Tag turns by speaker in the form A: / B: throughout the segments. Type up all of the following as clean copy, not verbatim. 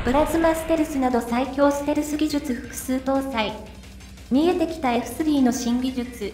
A: プラズマステルスなど最強ステルス技術複数搭載。見えてきた F3 の新技術。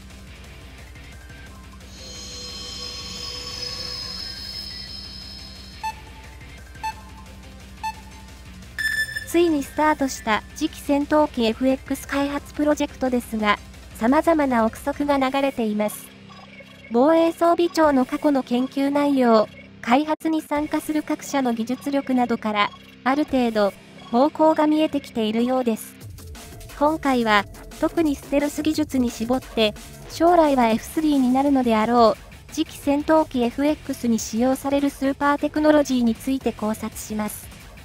A: ついにスタートした次期戦闘機 FX 開発プロジェクトですが、様々な憶測が流れています。防衛装備庁の過去の研究内容、開発に参加する各社の技術力などから、ある程度、方向が見えてきているようです。今回は、特にステルス技術に絞って、将来は F3 になるのであろう、次期戦闘機 FX に使用されるスーパーテクノロジーについて考察します。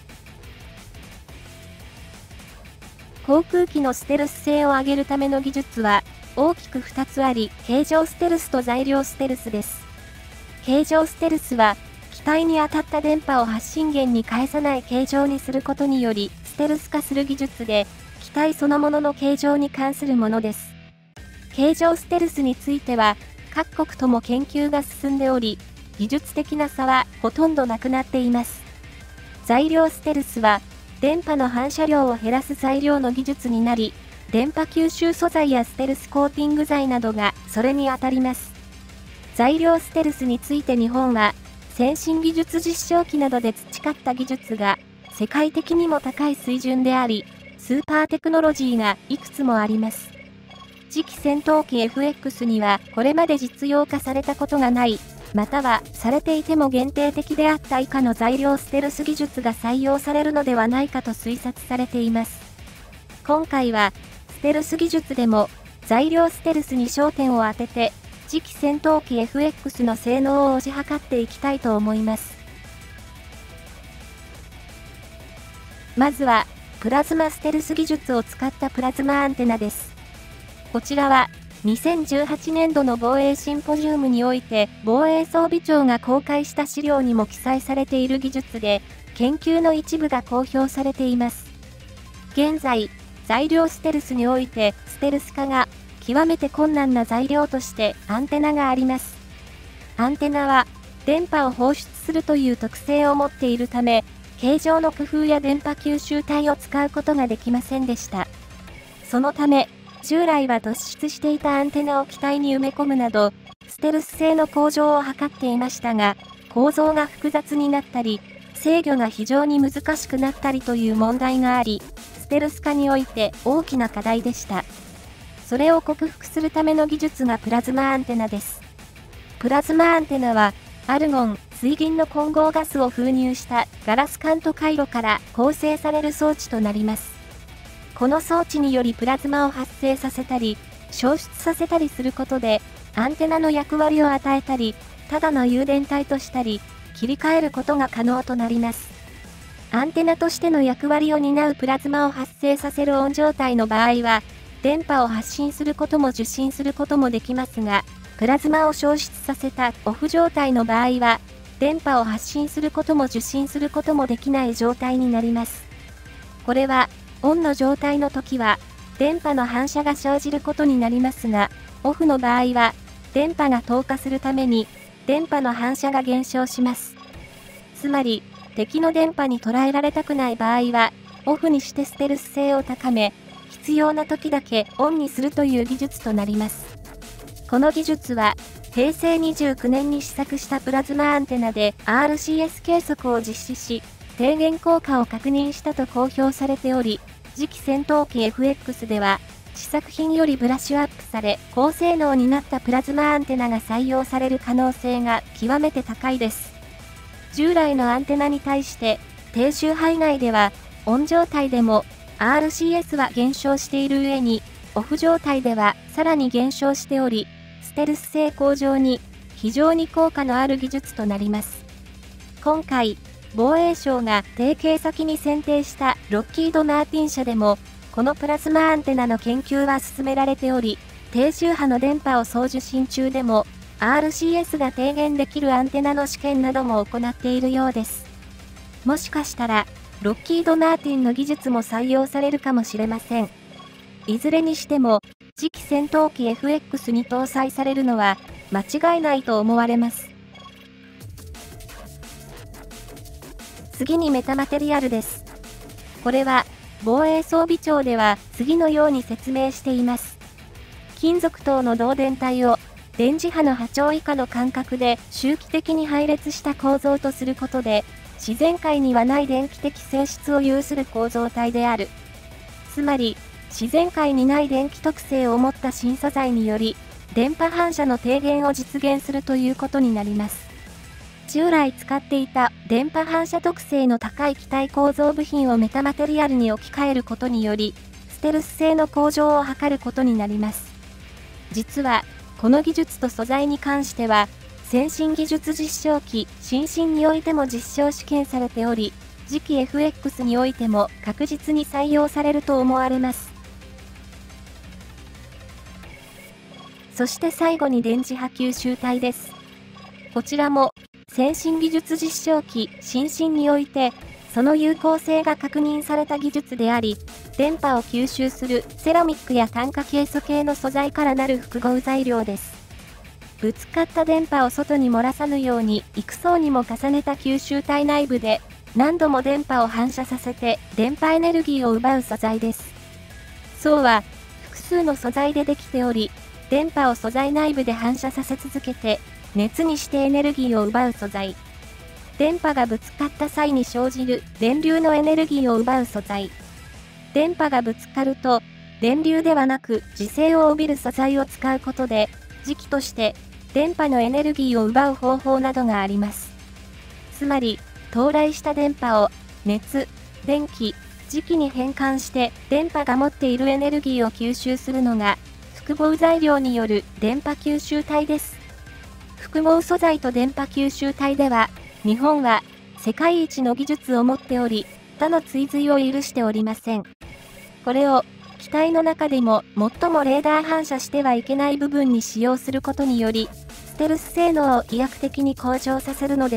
A: 航空機のステルス性を上げるための技術は、大きく2つあり、形状ステルスと材料ステルスです。形状ステルスは、機体に当たった電波を発信源に返さない形状にすることにより、ステルス化する技術で、機体そのものの形状に関するものです。形状ステルスについては、各国とも研究が進んでおり、技術的な差はほとんどなくなっています。材料ステルスは、電波の反射量を減らす材料の技術になり、電波吸収素材やステルスコーティング剤などがそれに当たります。材料ステルスについて日本は、先進技術実証機などで培った技術が世界的にも高い水準であり、スーパーテクノロジーがいくつもあります。次期戦闘機 FX にはこれまで実用化されたことがない、またはされていても限定的であった以下の材料ステルス技術が採用されるのではないかと推察されています。今回は、ステルス技術でも材料ステルスに焦点を当てて、次期戦闘機 FX の性能を推し量っていきたいと思います。まずは、プラズマステルス技術を使ったプラズマアンテナです。こちらは、2018年度の防衛シンポジウムにおいて、防衛装備庁が公開した資料にも記載されている技術で、研究の一部が公表されています。現在、材料ステルスにおいて、ステルス化が極めて困難な材料としてアンテナがあります。アンテナは、電波を放出するという特性を持っているため、形状の工夫や電波吸収体を使うことができませんでした。そのため、従来は突出していたアンテナを機体に埋め込むなど、ステルス性の向上を図っていましたが、構造が複雑になったり、制御が非常に難しくなったりという問題があり、ステルス化において大きな課題でした。それを克服するための技術がプラズマアンテナです。プラズマアンテナは、アルゴン、水銀の混合ガスを封入したガラス管と回路から構成される装置となります。この装置によりプラズマを発生させたり、消失させたりすることで、アンテナの役割を与えたり、ただの誘電体としたり、切り替えることが可能となります。アンテナとしての役割を担うプラズマを発生させるオン状態の場合は、電波を発信することも受信することもできますが、プラズマを消失させたオフ状態の場合は、電波を発信することも受信することもできない状態になります。これは、オンの状態の時は、電波の反射が生じることになりますが、オフの場合は、電波が透過するために、電波の反射が減少します。つまり、敵の電波に捉えられたくない場合は、オフにしてステルス性を高め、必要な時だけオンにするという技術となります。この技術は、平成29年に試作したプラズマアンテナで RCS 計測を実施し、低減効果を確認したと公表されており、次期戦闘機 FX では、試作品よりブラッシュアップされ、高性能になったプラズマアンテナが採用される可能性が極めて高いです。従来のアンテナに対して、低周波以外では、オン状態でも RCS は減少している上に、オフ状態ではさらに減少しており、ステルス性向上に非常に効果のある技術となります。今回、防衛省が提携先に選定したロッキード・マーティン社でも、このプラズマアンテナの研究は進められており、低周波の電波を送受信中でも、RCS が低減できるアンテナの試験なども行っているようです。もしかしたら、ロッキード・マーティンの技術も採用されるかもしれません。いずれにしても、次期戦闘機 FX に搭載されるのは間違いないと思われます。次にメタマテリアルです。 これは、防衛装備庁では次のように説明しています。金属等の導電体を電磁波の波長以下の間隔で周期的に配列した構造とすることで、自然界にはない電気的性質を有する構造体である。つまり、自然界にない電気特性を持った新素材により、電波反射の低減を実現するということになります。従来使っていた電波反射特性の高い機体構造部品をメタマテリアルに置き換えることにより、ステルス性の向上を図ることになります。実は、この技術と素材に関しては、先進技術実証機、新進においても実証試験されており、次期 FX においても確実に採用されると思われます。そして最後に電磁波吸収体です。こちらも、先進技術実証機、新進において、その有効性が確認された技術であり、電波を吸収するセラミックや炭化ケイ素系の素材からなる複合材料です。ぶつかった電波を外に漏らさぬように幾層にも重ねた吸収体内部で何度も電波を反射させて電波エネルギーを奪う素材です。層は複数の素材でできており、電波を素材内部で反射させ続けて熱にしてエネルギーを奪う素材。電波がぶつかった際に生じる電流のエネルギーを奪う素材。電波がぶつかると、電流ではなく磁性を帯びる素材を使うことで、磁気として電波のエネルギーを奪う方法などがあります。つまり、到来した電波を熱、電気、磁気に変換して電波が持っているエネルギーを吸収するのが、複合材料による電波吸収体です。複合素材と電波吸収体では、日本は世界一の技術を持っており、他の追随を許しておりません。これを機体の中でも最もレーダー反射してはいけない部分に使用することにより、ステルス性能を飛躍的に向上させるのです。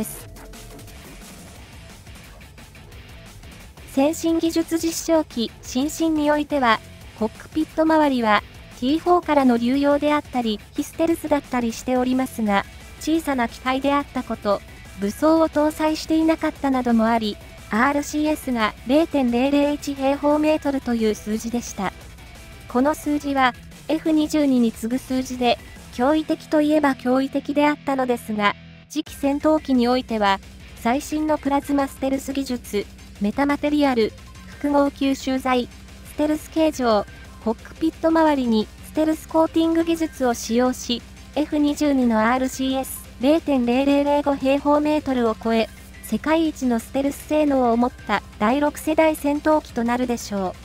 A: 先進技術実証機、新進においては、コックピット周りは T4 からの流用であったり、非ステルスだったりしておりますが、小さな機体であったこと、武装を搭載していなかったなどもあり、RCS が 0.001 平方メートルという数字でした。この数字は F22 に次ぐ数字で、驚異的といえば驚異的であったのですが、次期戦闘機においては、最新のプラズマステルス技術、メタマテリアル、複合吸収材、ステルス形状、コックピット周りにステルスコーティング技術を使用し、F22 の RCS0.0005 平方メートルを超え、世界一のステルス性能を持った第6世代戦闘機となるでしょ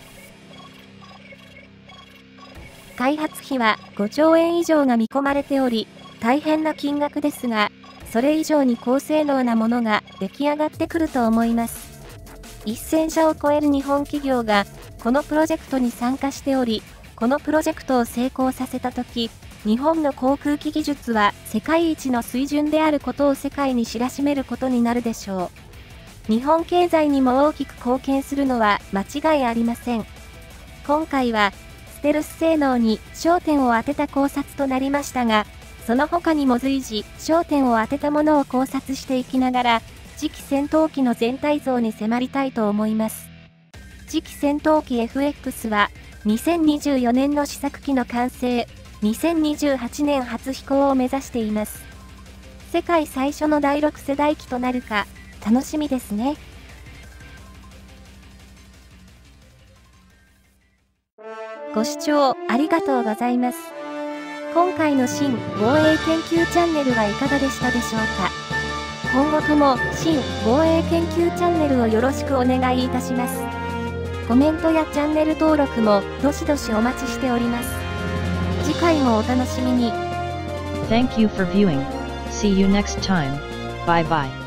A: う。開発費は5兆円以上が見込まれており、大変な金額ですが、それ以上に高性能なものが出来上がってくると思います。1000社を超える日本企業がこのプロジェクトに参加しており、このプロジェクトを成功させたとき、日本の航空機技術は世界一の水準であることを世界に知らしめることになるでしょう。日本経済にも大きく貢献するのは間違いありません。今回はステルス性能に焦点を当てた考察となりましたが、その他にも随時焦点を当てたものを考察していきながら、次期戦闘機の全体像に迫りたいと思います。次期戦闘機 FX は2024年の試作機の完成、2028年初飛行を目指しています。世界最初の第6世代機となるか、楽しみですね。ご視聴ありがとうございます。今回の新防衛研究チャンネルはいかがでしたでしょうか。今後とも新防衛研究チャンネルをよろしくお願いいたします。コメントやチャンネル登録もどしどしお待ちしております。次回もお楽しみに。
B: Thank you for viewing. See you next time. Bye bye.